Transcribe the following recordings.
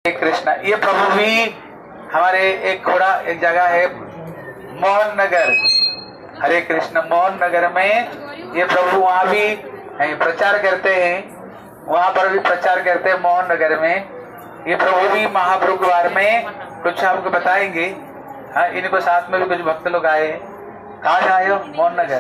कृष्णा। ये प्रभु भी हमारे एक थोड़ा एक जगह है मोहन नगर, हरे कृष्ण मोहन नगर में ये प्रभु वहाँ भी प्रचार करते हैं, वहाँ पर भी प्रचार करते हैं मोहन नगर में। ये प्रभु भी महाप्रभु के बारे में कुछ आपको बताएंगे। हाँ, इनको साथ में भी कुछ भक्त लोग आए। कहाँ से आए हो? मोहन नगर,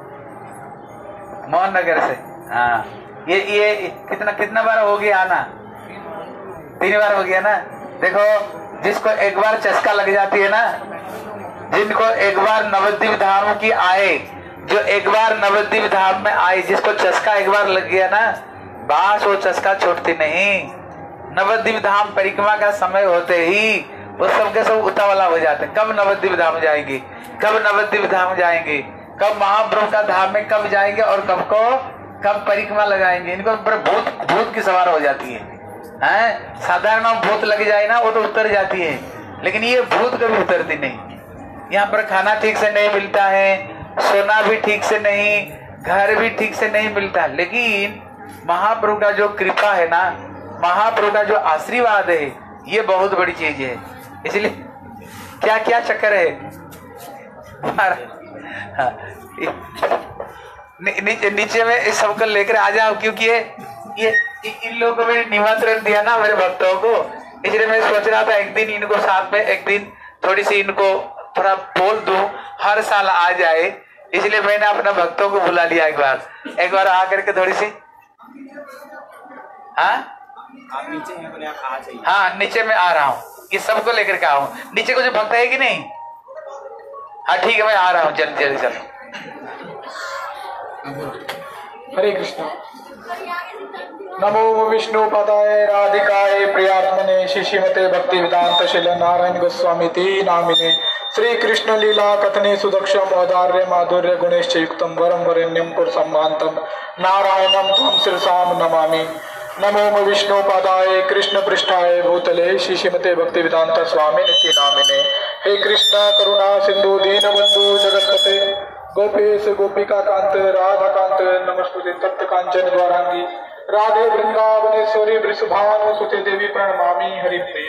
मोहन नगर से। हाँ, ये कितना बार हो गया आना? 3 बार हो गया ना। देखो, जिसको एक बार चस्का लग जाती है ना, जिनको एक बार नवद्वीप धाम की आए, जो एक बार नवद्वीप धाम में आए, जिसको चस्का एक बार लग गया ना, बस वो चस्का छोड़ती नहीं। नवद्वीप धाम परिक्रमा का समय होते ही वो सबके सब उतावला हो जाते हैं। कब नवद्वीप धाम जाएंगे, कब नवद्वीप धाम जाएंगे, कब महाप्रभु का धाम में कब जाएंगे और कब परिक्रमा लगाएंगे। इनको ऊपर भूत की सवार हो जाती है। साधारण भूत लग जाए ना वो तो उतर जाती है, लेकिन ये भूत कभी उतरती नहीं। यहाँ पर खाना ठीक से नहीं मिलता है, सोना भी ठीक से नहीं, घर भी ठीक से नहीं मिलता, लेकिन महाप्रभु का जो कृपा है ना, महाप्रभु का जो आशीर्वाद है, ये बहुत बड़ी चीज है। इसलिए क्या क्या चक्कर है नीचे में इस सबको लेकर आ जाओ, क्योंकि ये इन लोगों को मैंने निमंत्रण दिया ना मेरे भक्तों को, इसलिए मैं सोच रहा था एक दिन इनको साथ में एक दिन थोड़ी सी इनको थोड़ा बोल दूं, हर साल आ जाए। इसलिए मैंने अपने भक्तों को बुला लिया एक बार आकर के थोड़ी सी। हाँ, आप नीचे हैं, बोले आप आ जाइए। हाँ, नीचे मैं आ रहा हूँ, ये सबको लेकर के आऊँ। नीचे कुछ भक्त है कि नहीं? हाँ ठीक है, मैं आ रहा हूँ, जल्दी जल्दी चलो। हरे कृष्ण। नमो विष्णु पदाय राधिकाय प्रियात्मने श्रीमते भक्ति वेदांत शील नारायण गोस्वामी ती नामिने श्री कृष्ण लीला कथने सुदक्षम औदार्य माधुर्य गुणेश्च युक्तम वरम वरेण्यम पुरुषमांतम नारायणम त्वं शिरसाम नमामि। नमो विष्णु पदाय कृष्ण पृष्ठाय भूतले श्रीमते भक्ति वेदांत स्वामी निति नामिने। हे कृष्ण करुणा सिंधु दीनबंधु जगत्पते गोपेश गोपिका कांत राधा कांत नमस्ते तप्त कांचन द्वारांगी राधे वृंदावनेश्वरी वृषभानु सुते देवी प्रणमामि हरिप्रिय।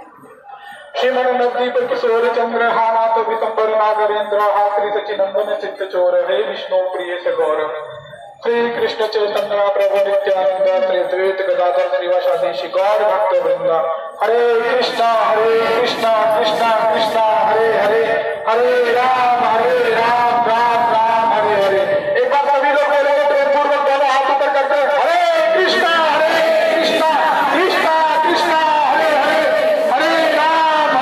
श्रीमन नवदीप किशोर चंद्र हानाथ वितंबर नागरेंद्र हाथरी सचिनंदन चित्त चोर हे विष्णु प्रिय सगौर श्री कृष्ण चैतन्य प्रभु नित्यानंद श्री द्वैत गदाधर श्रीवासादि श्री गौर भक्त वृंदा। हरे कृष्णा कृष्णा कृष्णा हरे हरे, हरे राम राम राम हरे हरे। एक बार सभी लोग बोलेंगे प्रेम पूर्वक, दोनों हाथ ऊपर करते हैं, हरे कृष्णा कृष्णा कृष्णा हरे हरे, हरे राम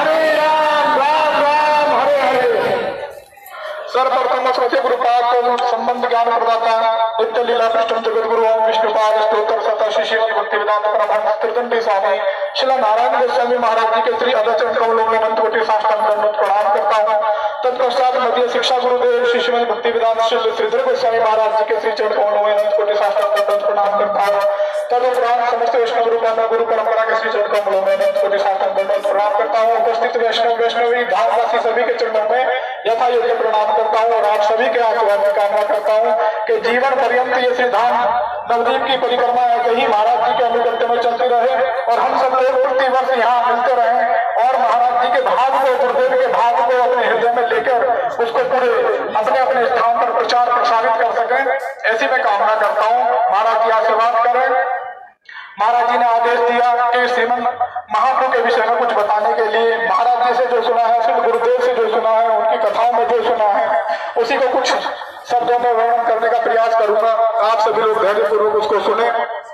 राम राम हरे हरे। सर्वप्रथम स्वस्य गुरुपाद संबंध ज्ञान प्रदाता नित्य लीला कृष्ण जगत गुरु ओम विष्णु पाद स्तोत्र सता श्री श्रीमद भक्ति वेदांत परमहंस त्रिदंडी स्वामी श्री नारायण गोस्वामी महाराज जी के श्री अदचरण कमलों में अनंत कोटि साष्टांग दंडवत प्रणाम करता हूँ। तत्पश्चात मध्य शिक्षा गुरुदेव श्री श्रीमद भक्ति वेदांत श्री श्रीधर गोस्वामी महाराज जी के श्री चरण कमलों में अनंत कोटि साष्टांग दंडवत प्रणाम करता हूँ। तदुपरांत समस्त वैष्णव गुरु परंपरा के श्री चरण कमलों में अनंत कोटि साष्टांग दंडवत प्रणाम करता हूँ। उपस्थित वैष्णवी धामवासी सभी के चरणों में यथा योग्य प्रणाम करता हूँ और आप सभी के आशीर्वाद की कामना करता हूँ कि जीवन पर्यंत ये श्री धाम नवदीप की परिक्रमा ऐसे ही महाराज जी के अनुगत्य में चलती रहे और हम सब लोग प्रति वर्ष यहाँ मिलते रहे और महाराज जी के भाव को, गुरुदेव के भाव को अपने हृदय में लेकर उसको पूरे अपने अपने स्थान पर प्रचार प्रसारित कर सकें, ऐसी मैं कामना करता हूँ। महाराज जी आशीर्वाद करें। महाराज जी ने आदेश दिया कि श्रीमन महाप्रभु के विषय में कुछ बताने के लिए महाराज जी से जो सुना है, श्री गुरुदेव से जो सुना है, उनकी कथाओं में जो सुना है, उसी को कुछ शब्दों में वर्णन करने का प्रयास करूंगा। आप सभी लोग धैर्यपूर्वक उसको सुने।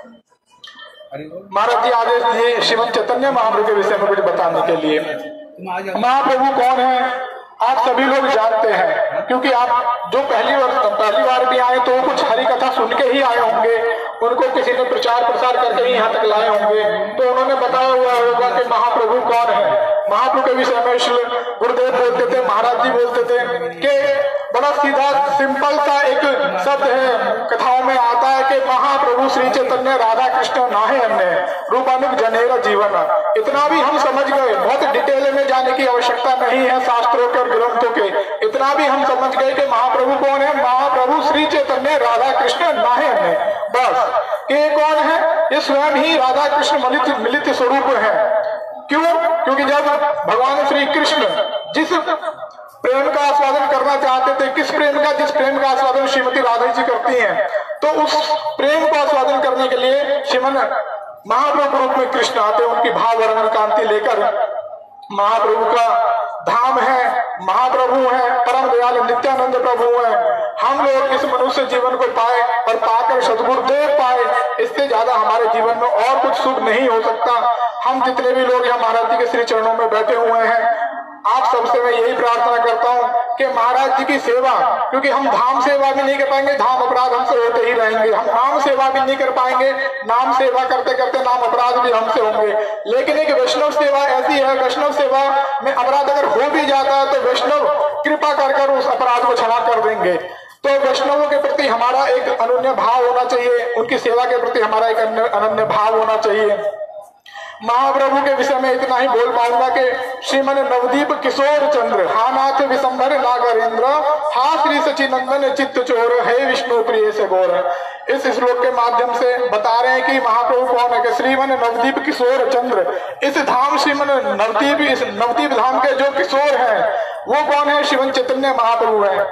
महाराज जी आदेश दिए श्रीमद चैतन्य महाप्रभु के विषय में कुछ बताने के लिए। महाप्रभु कौन है आप सभी लोग जानते हैं, क्योंकि आप जो पहली बार भी आए तो कुछ हरि कथा सुन के ही आए होंगे, उनको किसी ने प्रचार प्रसार करके ही यहाँ तक लाए होंगे, तो उन्होंने बताया हुआ होगा कि महाप्रभु कौन है। महाप्रभु के विषय में श्री गुरुदेव बोलते थे, महाराज जी बोलते थे कि बड़ा सीधा सिंपल सा एक शब्द है, कथाओं में आता है कि महाप्रभु श्री चैतन्य राधा कृष्ण नाहे अन्य रूपानुग जनेर जीवन। इतना भी हम समझ गए, बहुत डिटेल में जाने की आवश्यकता नहीं है शास्त्रों के ग्रंथों के, इतना भी हम समझ गए कि महाप्रभु कौन है। महाप्रभु श्री चैतन्य राधा कृष्ण नाहे अन्य, बस। ये कौन है? ये स्वयं ही राधा कृष्ण मिलित स्वरूप है। क्यों? क्योंकि जब भगवान श्री कृष्ण जिस प्रेम का आस्वादन करना चाहते थे, जिस प्रेम का आस्वादन श्रीमती राधा जी करती हैं, तो उस प्रेम को आस्वादन करने के लिए श्रीमन महाप्रभु रूप में कृष्ण आते, उनकी भाव वर्णन कांति लेकर। महाप्रभु का धाम है, महाप्रभु है, परम दयाल नित्यानंद प्रभु है। हम लोग इस मनुष्य जीवन को पाए और पाकर सद्गुरुदेव पाए, इससे ज्यादा हमारे जीवन में और कुछ सुख नहीं हो सकता। हम जितने भी लोग यहाँ महाराज जी के श्री चरणों में बैठे हुए हैं, आप सबसे मैं यही प्रार्थना करता हूँ कि महाराज जी की सेवा, क्योंकि हम धाम सेवा भी नहीं कर पाएंगे, धाम अपराध हमसे होते ही रहेंगे। हम नाम सेवा भी नहीं कर पाएंगे, नाम सेवा करते करते नाम अपराध भी हमसे होंगे। लेकिन एक वैष्णव सेवा ऐसी है, वैष्णव सेवा में अपराध अगर हो भी जाता है तो वैष्णव कृपा कर उस अपराध को क्षमा कर देंगे। तो वैष्णवों के प्रति हमारा एक अनन्य भाव होना चाहिए, उनकी सेवा के प्रति हमारा एक अनन्य भाव होना चाहिए। महाप्रभु के विषय में इतना ही बोल पाऊंगा कि श्रीमन नवदीप किशोर चंद्र, हा नाथ विशंभर नागरेंद्र, हा श्री सचिनंदन चित्त चोर, हे विष्णु प्रिय से गौर। इस श्लोक के माध्यम से बता रहे हैं कि महाप्रभु कौन है, कि श्रीमन नवदीप किशोर चंद्र। इस धाम श्रीमन नवदीप, इस नवदीप धाम के जो किशोर हैं वो कौन है? श्रीमन चैतन्य महाप्रभु है।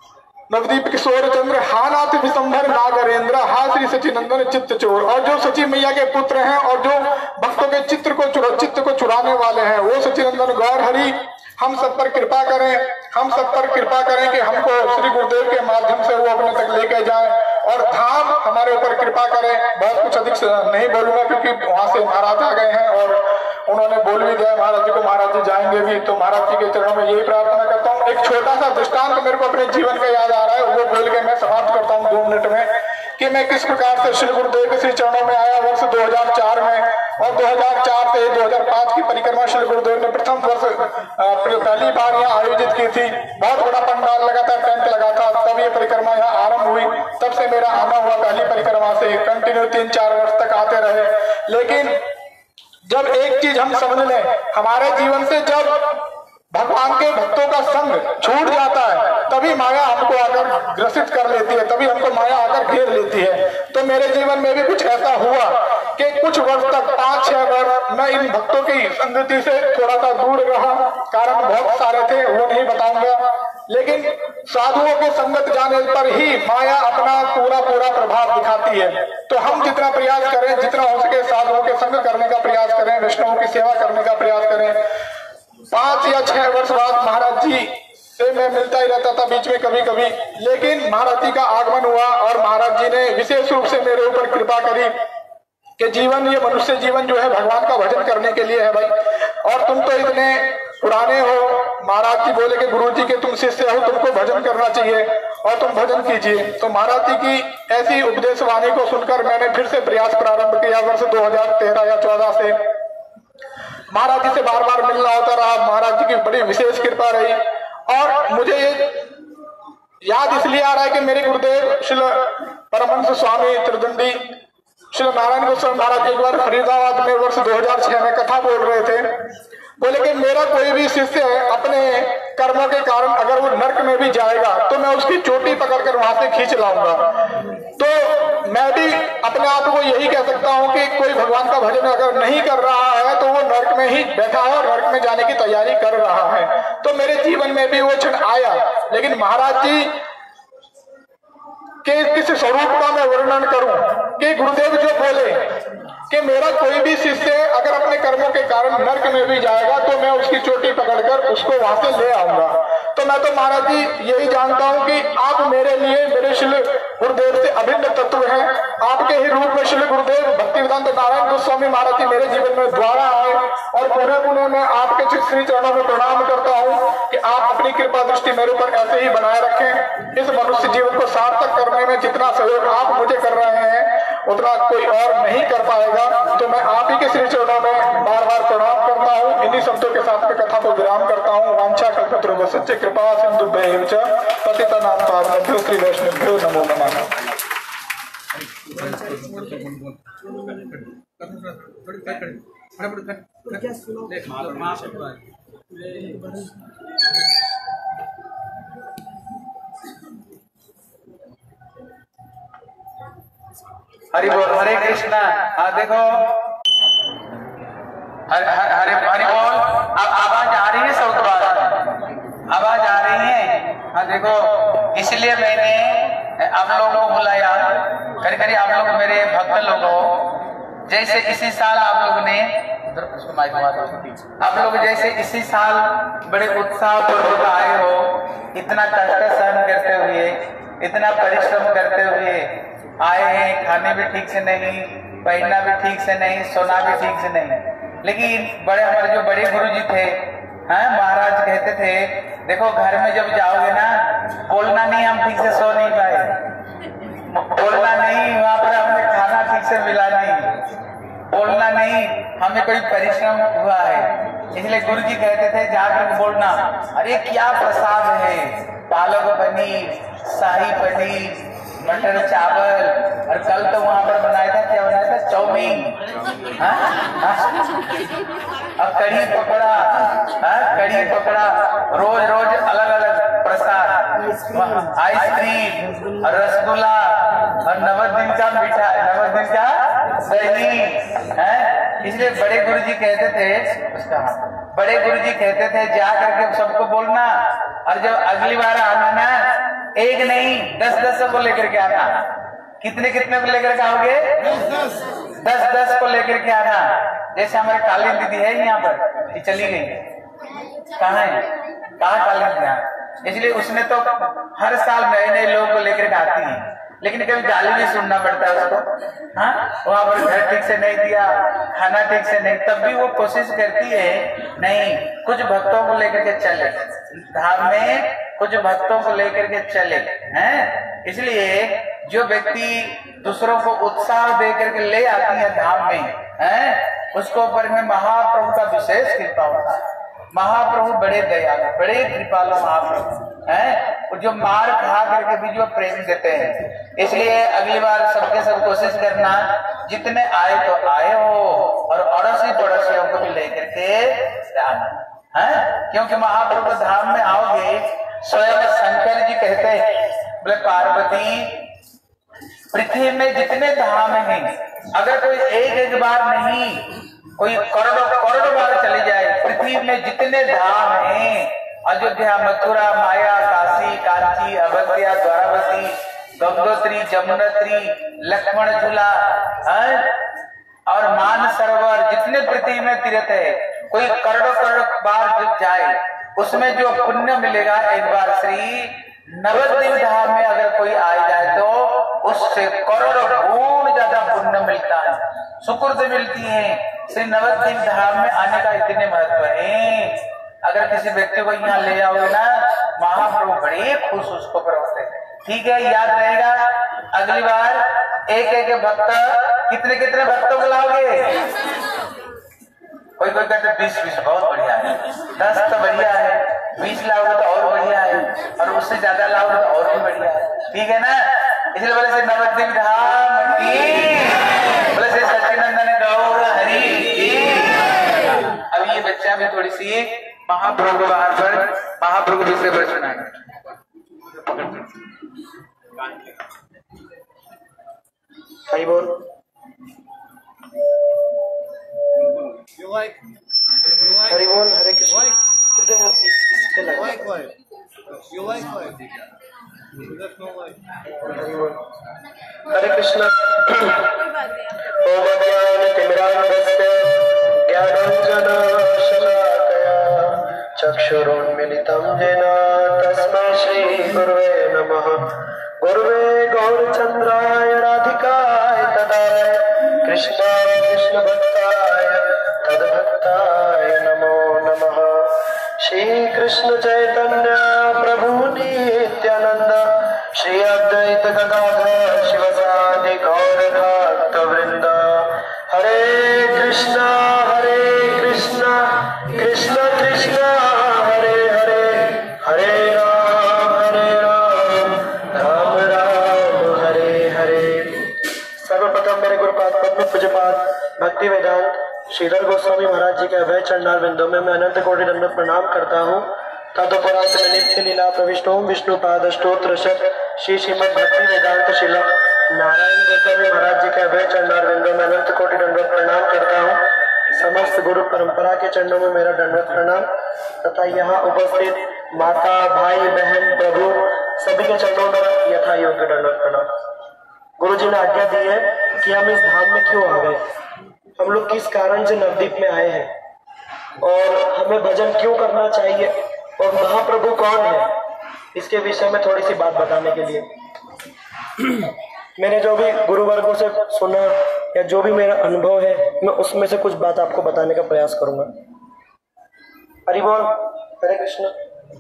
नवदीप किशोर चंद्र, हा नाथ विशंभर नागरेंद्र, हा श्री सचिनंदन चित्त चोर। और जो सची मैया के पुत्र हैं और जो भक्तों के चित्त को चुराने वाले हैं, वो सचिनंदन गौर हरि हम सब पर कृपा करें, हम सब पर कृपा करें कि हमको श्री गुरुदेव के माध्यम से वो अपने तक लेके जाए और धाम हमारे ऊपर कृपा करें। बहुत कुछ अधिक नहीं बोलूंगा क्योंकि वहां से महाराज आ गए हैं और उन्होंने बोल भी दिया महाराज जी को, महाराज जी जाएंगे भी। तो महाराज जी के चरणों में यही प्रार्थना करता हूँ। एक छोटा सा दृष्टांत मेरे को अपने जीवन का याद आ रहा है, वो बोल के मैं समाप्त करता हूँ 2 मिनट में, कि मैं किस प्रकार से श्री गुरुदेव के श्री चरणों में आया वर्ष 2004 में। और 2004 से 2005 की परिक्रमा श्री गुरुदेव ने प्रथम वर्ष पहली बार यहाँ आयोजित की थी। बहुत बड़ा पंडाल लगा था, टेंट लगा था, तब ये परिक्रमा यहाँ आरंभ हुई। तब से मेरा आना हुआ पहली परिक्रमा से, कंटिन्यू 3-4 वर्ष तक आते रहे। लेकिन जब एक चीज हम समझ लें, हमारे जीवन से जब भगवान के भक्तों का संग छूट जाता है तभी माया हमको आकर ग्रसित कर लेती है, तभी हमको माया आकर घेर लेती है। तो मेरे जीवन में भी कुछ ऐसा हुआ कि कुछ वर्ष तक 5-6 वर्ष मैं इन भक्तों की संगति से थोड़ा सा दूर रहा। कारण बहुत सारे थे, वो नहीं बताऊंगा। लेकिन साधुओं के संगत जाने पर ही माया अपना पूरा प्रभाव दिखाती है। तो हम जितना प्रयास करें, जितना हो सके साधुओं के संग करने का प्रयास करें, वैष्णवों की सेवा करने का प्रयास करें। 5 या 6 वर्ष बाद महाराज जी से मैं मिलता ही रहता था बीच में कभी कभी। लेकिन महाराज जी का आगमन हुआ और महाराज जी ने विशेष रूप से मेरे ऊपर कृपा करी कि जीवन, ये मनुष्य जीवन जो है भगवान का भजन करने के लिए है भाई। और तुम तो इतने पुराने हो, महाराज जी बोले कि गुरु जी के तुम शिष्य हो, तुमको भजन करना चाहिए और तुम भजन कीजिए। तो महाराज जी की ऐसी उपदेश वाणी को सुनकर मैंने फिर से प्रयास प्रारंभ किया वर्ष 2013 या 14 से। महाराज जी से बार बार मिलना होता रहा, महाराज जी की बड़ी विशेष कृपा रही। और मुझे ये याद इसलिए आ रहा है कि मेरे गुरुदेव श्री परमहंस स्वामी त्रिदंडी श्री नारायण गोस्वामी महाराज एक बार फरीदाबाद में वर्ष 2006 में कथा बोल रहे थे। बोले कि मेरा कोई भी शिष्य अपने कर्मों के कारण अगर वो नरक में भी जाएगा तो मैं उसकी चोटी पकड़कर वहां से खींच लाऊंगा। तो मैं भी अपने आप को यही कह सकता हूं कि कोई भगवान का भजन अगर नहीं कर रहा है तो वो नरक में ही बैठा है और नरक में जाने की तैयारी कर रहा है। तो मेरे जीवन में भी वो क्षण आया। लेकिन महाराज जी के किस स्वरूप का मैं वर्णन करूं कि गुरुदेव जो बोले कि मेरा कोई भी शिष्य अगर अपने कर्मों के कारण नरक में भी जाएगा तो मैं उसकी चोटी पकड़कर उसको वहां से ले आऊंगा। तो मैं तो महाराज जी यही जानता हूं कि आप मेरे लिए, मेरे श्री गुरुदेव से अभिन्न तत्व हैं। आपके ही रूप में श्री गुरुदेव भक्तिवेदांत नारायण गोस्वामी महाराज जी मेरे जीवन में द्वारा आए और पूरे पुणे में आपके श्री चरणों में प्रणाम करता हूं कि आप अपनी कृपा दृष्टि मेरे ऊपर ऐसे ही बनाए रखें। इस मनुष्य जीवन को सार्थक करने में जितना सहयोग आप मुझे कर रहे हैं उतना कोई और नहीं कर पाएगा। तो मैं आप ही के श्री चरणों में बार बार प्रणाम करता हूँ। इन्हीं शब्दों के साथ में कथा को विराम करता हूँ। वांछा कल्पतरुभ्यो सच्चे कृपा सिंधुभ्यो च पतितानां पावनेभ्यो श्री वैष्णवेभ्यो नमो नमः। हरि बोल, हरे कृष्णा। देखो हरे हरे बोल। अब आवाज आ रही है सबके पास? आवाज आ रही है? हाँ देखो, इसलिए मैंने आप लोगों को बुलाया। करीब आप लोग मेरे भक्त लोग हो। जैसे इसी साल आप लोग ने आप लोग जैसे इसी साल बड़े उत्साह पूर्वक आए हो, इतना कष्ट सहन करते हुए, इतना परिश्रम करते हुए आए हैं। खाने भी ठीक से नहीं, पहनना भी ठीक से नहीं, सोना भी ठीक से नहीं। लेकिन बड़े हमारे जो बड़े गुरु जी थे, महाराज कहते थे देखो घर में जब जाओगे ना, बोलना नहीं, हम ठीक से सो नहीं पाए, बोलना नहीं, वहां पर हमने खाना ठीक से मिला नहीं, बोलना नहीं, हमें कोई परिश्रम हुआ है। इसलिए गुरु जी कहते थे जाकर बोलना, अरे क्या प्रसाद है, पालक पनीर, शाही पनीर, मटर चावल, और कल तो वहां पर बनाया था, क्या बनाया था, चाउमीन, अब कढ़ी पकड़ा, कढ़ी पकड़ा, रोज रोज अलग अलग प्रसाद, आइसक्रीम और रसगुल्ला और 9 दिन का मीठा, 9 दिन का दही है। इसलिए बड़े गुरु जी कहते थे उसका, बड़े गुरु जी कहते थे जा करके सबको बोलना, और जब अगली बार आना ना, एक नहीं 10-10 को लेकर के आना। कितने कितने को लेकर के आओगे? 10-10 को लेकर के आना। जैसे हमारे काली दीदी है यहाँ पर, ये चली गई, कहाँ है, कहाँ काली दीदी? इसलिए उसने तो हर साल नए नए लोगों को लेकर के आती है, लेकिन कभी गाली भी सुनना पड़ता है उसको। वहां पर घर ठीक से नहीं दिया, खाना ठीक से नहीं, तब भी वो कोशिश करती है नहीं कुछ भक्तों को लेकर के चले धाम में, कुछ भक्तों को लेकर के चले हैं। इसलिए जो व्यक्ति दूसरों को उत्साह दे करके ले आती है धाम में, हैं, उसको ऊपर में महाप्रभु का विशेष कृपा होता है। महाप्रभु बड़े दयालु, बड़े कृपालु महाप्रभु हैं, जो मार खा करके भी जो प्रेम देते हैं। इसलिए अगली बार सबके सब कोशिश करना, जितने आए तो आए हो, और अड़ोसी पड़ोसियों को भी लेकर के जाना है, क्योंकि महाप्रभु धाम में आओगे, स्वयं शंकर जी कहते हैं, बोले पार्वती पृथ्वी में जितने धाम हैं, अगर कोई एक बार नहीं, कोई करोड़ों बार चली जाए, पृथ्वी में जितने धाम हैं, अयोध्या, मथुरा, माया, काशी, कांची, अवध्या, द्वारावती, गंगोत्री, जमुनोत्री, लक्ष्मण झूला और मान सरोवर, जितने पृथ्वी में तीर्थ है, कोई करोड़ों बार जाए, उसमें जो पुण्य मिलेगा, एक बार श्री नवद्वीप धाम में अगर कोई आ जाए तो उससे करोड़ों गुण ज्यादा पुण्य मिलता है, सुकृत मिलती है। श्री नवद्वीप धाम में आने का इतने महत्व है। अगर किसी व्यक्ति को यहाँ ले आओगे ना, महाप्रभु बड़े खुश उसको करवाते हैं। ठीक है, याद रहेगा। अगली बार एक एक भक्त, कितने कितने भक्तों को लाओगे? कोई कोई कहते 20 बहुत बढ़िया है, 10 तो बढ़िया है, 20 लाओगे तो और बढ़िया है, और उससे ज्यादा लाओगे तो और भी बढ़िया है। ठीक है ना? इसलिए बोले से नवद्वीप धाम की, बोले से सच्चिदानंद गौर हरि की। अब ये बच्चा भी थोड़ी सी महाप्रभु बाहर पर महाप्रभु दूसरे पर सुनाएंगे। हरि बोल। हरि बोल, हरे कृष्ण। हरे कृष्ण। ओम ज्ञानतिमिरान्धस्य ज्ञानाञ्जनशलाकया चक्षुरुन्मीलितं येन तस्मै श्रीगुरुवे नमः। गुरुवे गौरचन्द्राय राधिकाय तदालय कृष्णाय कृष्णभक्ताय तद्भक्ताय नमो नमः। श्री कृष्ण चैतन्य प्रभु नित्यानंद श्री अद्वैत गदाधर शिवसादि गौर भक्तवृंद। हरे कृष्णा कृष्ण कृष्ण हरे हरे, हरे राम राम राम हरे हरे। सर्वप्रथम मेरे गुरुपाद पद्म पूज्यपाद भक्ति वेदांत श्रीधर गोस्वामी महाराज जी के अभय चरणार बिंदों में मैं अनंत कोटि दंडवत प्रणाम करता हूँ। तदुपरांत में नित्य लीला प्रविष्ट ओम विष्णु पाद स्तोत्र श्री श्रीमद भक्ति वेदांत शिला नारायण गोस्वामी महाराज जी के अभय चरणार बिंदों में अनंत कोटि दंडवत प्रणाम करता हूँ। समस्त गुरु परंपरा के चरणों में मेरा दंडवत प्रणाम तथा यहाँ उपस्थित माता, भाई, बहन, प्रभु सभी के चरणों में यथा योग्य दंडवत प्रणाम। गुरु जी ने आज्ञा दी है कि हम इस धाम में क्यों आ गए, हम लोग किस कारण से नवद्वीप में आए हैं और हमें भजन क्यों करना चाहिए और महाप्रभु कौन है, इसके विषय में थोड़ी सी बात बताने के लिए मैंने जो भी गुरुवर्गों से सुना या जो भी मेरा अनुभव है मैं उसमें से कुछ बात आपको बताने का प्रयास करूंगा। हरि बोल, हरे कृष्ण।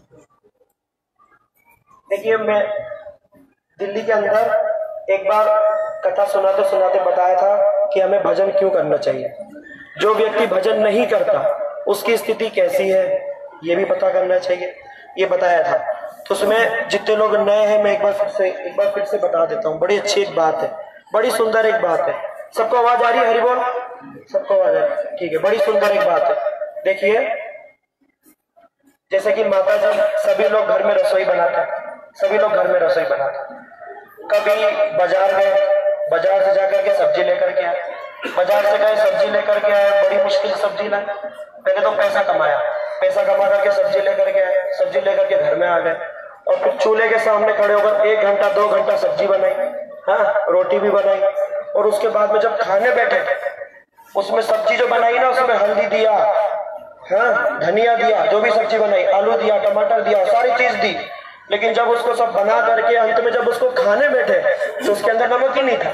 देखिए, मैं दिल्ली के अंदर एक बार कथा सुनाते सुनाते बताया था कि हमें भजन क्यों करना चाहिए। जो व्यक्ति भजन नहीं करता उसकी स्थिति कैसी है ये भी पता करना चाहिए, ये बताया था। तो उसमें जितने लोग नए हैं मैं एक बार फिर से बता देता हूँ। बड़ी अच्छी एक बात है, बड़ी सुंदर एक बात है। सबको आवाज आ रही है? हरि बोल, सबको आवाज आ रही है? ठीक है। बड़ी सुंदर एक बात है। देखिए, जैसे कि माता जी सभी लोग घर में रसोई बनाते हैं, सभी लोग घर में रसोई बनाते हैं। कभी बाजार गए, बाजार से जाकर के सब्जी लेकर के आए, बाजार से गए सब्जी लेकर के आए, बड़ी मुश्किल सब्जी लाए। पहले तो पैसा कमाया, पैसा कमा करके सब्जी लेकर के आए, सब्जी लेकर के घर में आ गए और फिर चूल्हे के सामने खड़े होकर 1 घंटा 2 घंटा सब्जी बनाई, हाँ, रोटी भी बनाई। और उसके बाद में जब खाने बैठे, उसमें सब्जी जो बनाई ना, उसमें हल्दी दिया, हाँ, धनिया दिया, जो भी सब्जी बनाई, आलू दिया, टमाटर दिया, सारी चीज दी। लेकिन जब उसको सब बना करके अंत में जब उसको खाने बैठे तो उसके अंदर नमक ही नहीं था।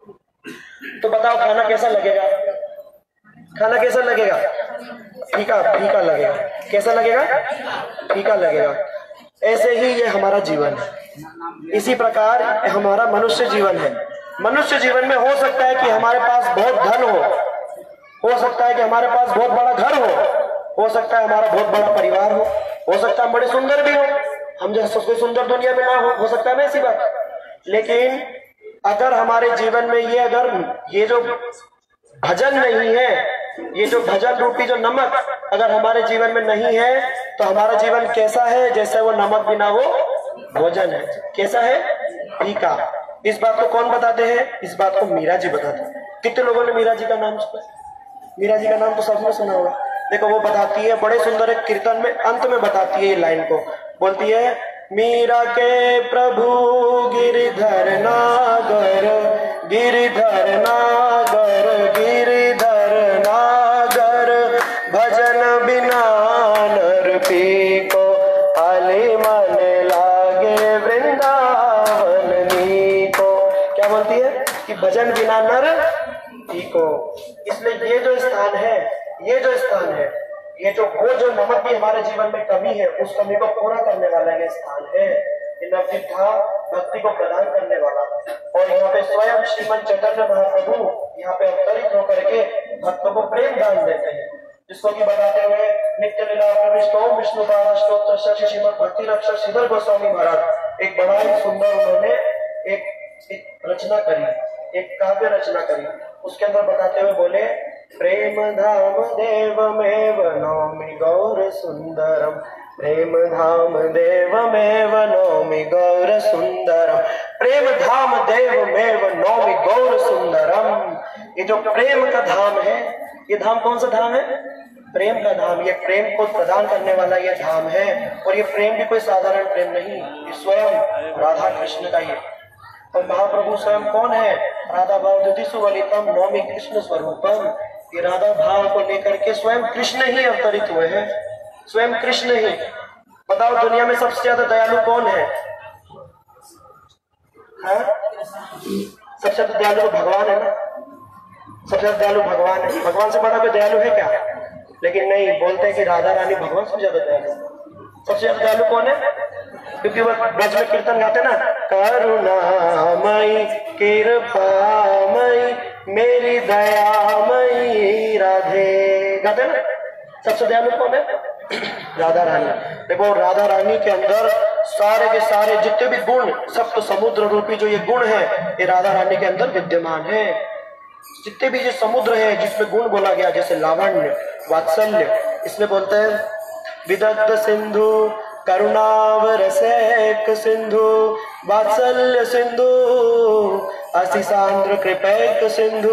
तो बताओ खाना कैसा लगेगा? खाना कैसा लगेगा? फीका फीका लगेगा। कैसा लगेगा? फीका लगेगा। ऐसे ही ये हमारा जीवन है, इसी प्रकार हमारा मनुष्य जीवन है। मनुष्य जीवन में हो सकता है कि हमारे पास बहुत धन हो सकता है कि हमारे पास बहुत बड़ा घर हो सकता है हमारा बहुत बड़ा परिवार हो सकता है हम बड़े सुंदर भी हो, हम जैसे कोई सुंदर दुनिया में ना हो सकता है ना, ऐसी बात। लेकिन अगर हमारे जीवन में ये जो भजन नहीं है, ये जो भजन रूपी जो नमक अगर हमारे जीवन में नहीं है तो हमारा जीवन कैसा है? जैसे वो नमक बिना वो भोजन है। कैसा है? फीका। इस बात को कौन बताते हैं? इस बात को मीरा जी बताते हैं। कितने लोगों ने मीरा जी का नाम सुना? मीरा जी का नाम तो सबने सुना होगा। देखो, वो बताती है बड़े सुंदर एक कीर्तन में अंत में बताती है ये लाइन को, बोलती है, मीरा के प्रभु गिरधर नागर, गिरधर नागर, गिरधर नागर, भजन बिना नर पीको, आले मन लागे वृंदावन नीको। क्या बोलती है? कि भजन बिना नर पीको। इसलिए ये जो स्थान है, ये जो वो जो नमक भी हमारे जीवन में कमी है, उस कमी को पूरा करने वाला ये स्थान है। ये नवद्वीप धाम भक्ति को प्रदान करने वाला, और यहाँ पे स्वयं श्रीमन चैतन्य महाप्रभु यहाँ पे अवतरित होकर के भक्तों को प्रेम दान देते हैं, जिसको कि बताते हुए नित्य लीला प्रविष्टो विष्णुपाद स्तोत्र श्रीमद भक्ति रक्षक श्रीधर गोस्वामी महाराज एक बड़ा ही सुंदर उन्होंने एक रचना करी, एक काव्य रचना करी। उसके अंदर बताते हुए बोले, प्रेम धाम देवमेव नौमि गौर सुंदरम, प्रेम धाम देवमेव नौमि गौर सुंदरम, प्रेम धाम देवमेव नौमि गौर सुंदरम। ये जो प्रेम का धाम है, ये धाम कौन सा धाम है? प्रेम का धाम। ये प्रेम को प्रदान करने वाला ये धाम है, और ये प्रेम भी कोई साधारण प्रेम नहीं, ये स्वयं राधा कृष्ण का ये। और महाप्रभु स्वयं कौन है? राधा भाव दुदिसु वलितम नौमि कृष्ण स्वरूपम। ये राधा भाव को लेकर के स्वयं कृष्ण ही अवतरित हुए हैं, स्वयं कृष्ण ही। बताओ दुनिया में सबसे ज्यादा दयालु कौन है? सबसे ज्यादा दयालु भगवान है ना, सबसे ज्यादा दयालु भगवान है। भगवान से बड़ा कोई दयालु है क्या? लेकिन नहीं, बोलते हैं कि राधा रानी भगवान सबसे ज्यादा दयालु। सबसे ज्यादा दयालु कौन है? क्योंकि वो ब्रज में कीर्तन गाते ना, करुणामयी कृपामयी मेरी दयामयी राधे, गाते ना। सबसे दयालु कौन है? राधा रानी। देखो, राधा रानी के अंदर सारे के सारे जितने भी गुण, सप्त समुद्र रूपी जो ये गुण है, ये राधा रानी के अंदर विद्यमान है। जितने भी ये समुद्र है जिसमें गुण बोला गया, जैसे लावण्य, वात्सल्य, इसमें बोलते हैं विदग्ध सिंधु करुणावरसैक सिंधु, वात्सल्य सिंधु, अतिसांद्र कृपैक सिंधु,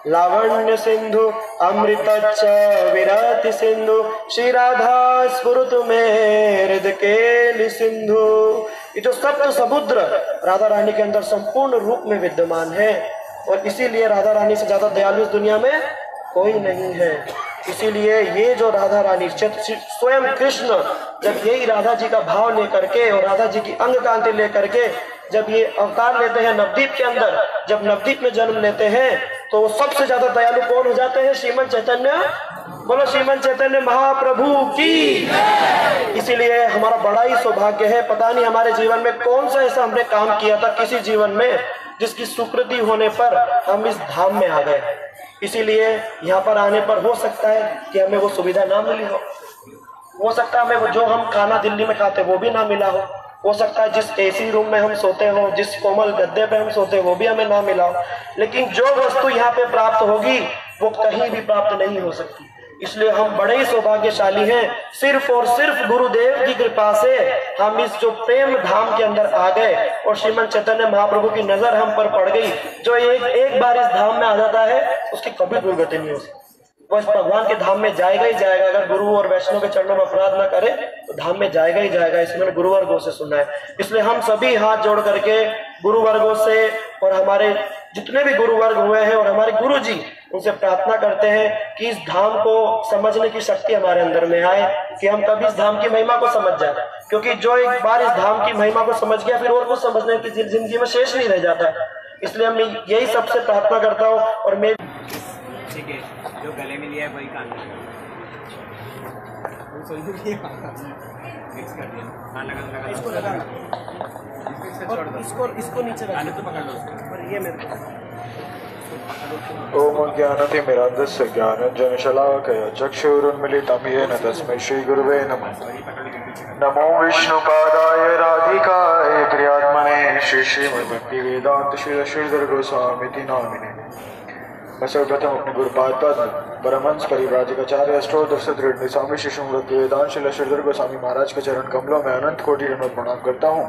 लावण्य सिंधु अमृतच्च विरति सिंधु श्री राधा स्फुरतु मे हृदय केलि सिंधु। ये जो सप्त समुद्र राधा रानी के अंदर संपूर्ण रूप में विद्यमान है और इसीलिए राधा रानी से ज्यादा दयालु इस दुनिया में कोई नहीं है। इसीलिए ये जो राधा रानी स्वयं कृष्ण जब यही राधा जी का भाव लेकर के और राधा जी की अंग कांति लेकर के जब ये अवतार लेते हैं नवद्वीप के अंदर, जब नवद्वीप में जन्म लेते हैं तो सबसे ज्यादा दयालु कौन हो जाते हैं? श्रीमन चैतन्य। बोलो श्रीमन चैतन्य महाप्रभु की। इसीलिए हमारा बड़ा ही सौभाग्य है। पता नहीं हमारे जीवन में कौन सा ऐसा हमने काम किया था किसी जीवन में जिसकी स्वीकृति होने पर हम इस धाम में आ गए। इसीलिए यहाँ पर आने पर हो सकता है कि हमें वो सुविधा ना मिली हो सकता है हमें वो जो हम खाना दिल्ली में खाते वो भी ना मिला हो सकता है जिस एसी रूम में हम सोते हो, जिस कोमल गद्दे पे हम सोते हो वो भी हमें ना मिला हो, लेकिन जो वस्तु यहाँ पे प्राप्त होगी वो कहीं भी प्राप्त नहीं हो सकती। इसलिए हम बड़े ही सौभाग्यशाली हैं। सिर्फ और सिर्फ गुरुदेव की कृपा से हम इस जो प्रेम धाम के अंदर आ गए और श्रीमन चैतन्य महाप्रभु की नजर हम पर पड़ गई। जो एक बार इस धाम में आ जाता है उसकी कभी दुर्गति नहीं हो सकती। वो इस भगवान के धाम में जाएगा ही जाएगा। अगर गुरु और वैष्णव के चरणों में अपराध न करे तो धाम में जाएगा ही जाएगा। इसमें मैंने गुरुवर्गों से सुना है। इसलिए हम सभी हाथ जोड़ करके गुरुवर्गों से और हमारे जितने भी गुरुवर्ग हुए हैं और हमारे गुरु जी उनसे प्रार्थना करते हैं कि इस धाम को समझने की शक्ति हमारे अंदर में आए, कि हम कभी इस धाम की महिमा को समझ जाए। क्योंकि जो एक बार इस धाम की महिमा को समझ गया फिर और कुछ समझने की जिंदगी में शेष नहीं रह जाता है। इसलिए मैं यही सबसे प्रार्थना करता हूँ। और मैं ठीक है, जो गले में लिया है वही कान में मिक्स कर दिया। हाँ, लगा इसको लगा इसको नीचे रख तो पकड़ लो उसको। और ये मेरे ओम ज्ञानतिमिरान्धस्य ज्ञानञ्जनशलाकया चक्षुरुन्मीलितं येन तस्मै श्रीगुरुवे नमः। नमो विष्णुपादाय राधिकाय प्रियात्मने श्री श्रीमद्भक्तिवेदान्त श्रीधर गोस्वामीति नामिने। मैं सर्वप्रथम अपने गुरुपाद पद्म परमहंस परिव्राजकाचार्य अष्टोत्तर स्वामी शिशु भक्तिवेदांत श्रीधर गोस्वामी महाराज के चरण कमलों में अनंत कोटि दंडवत प्रणाम करता हूँ।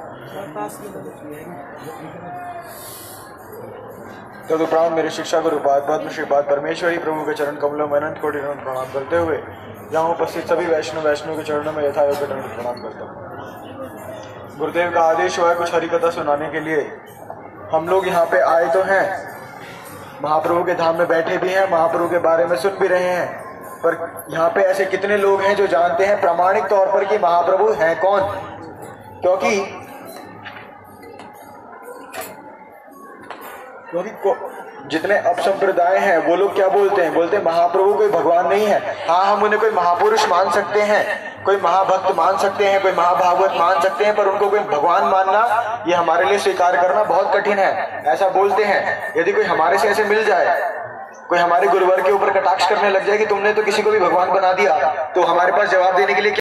तदुपरांत मेरे शिक्षा गुरुपाद पद्म श्रीपाद परमेश्वरी प्रभु के चरण कमलों में अनंत कोटि दंडवत प्रणाम करते हुए यहाँ उपस्थित सभी वैष्णव के चरणों में यथायोग्य दंडवत प्रणाम करता हूँ। गुरुदेव का आदेश हुआ है कुछ हरि कथा सुनाने के लिए। हम लोग यहाँ पे आए तो हैं, महाप्रभु के धाम में बैठे भी हैं, महाप्रभु के बारे में सुन भी रहे हैं, पर यहाँ पे ऐसे कितने लोग हैं जो जानते हैं प्रामाणिक तौर पर कि महाप्रभु हैं कौन? क्योंकि जितने अपसंप्रदाय हैं वो लोग क्या बोलते हैं? बोलते हैं महाप्रभु कोई भगवान नहीं है। हाँ, हम उन्हें कोई महापुरुष मान सकते हैं, कोई महाभक्त मान सकते हैं, कोई महाभागवत मान सकते हैं, पर उनको कोई भगवान मानना ये हमारे लिए स्वीकार करना बहुत कठिन है। ऐसा बोलते हैं। यदि कोई हमारे से ऐसे मिल जाए, कोई हमारे गुरुवर के ऊपर कटाक्ष करने लग जाए कि तुमने तो किसी को भी भगवान बना दिया, तो हमारे पास जवाब देने के लिए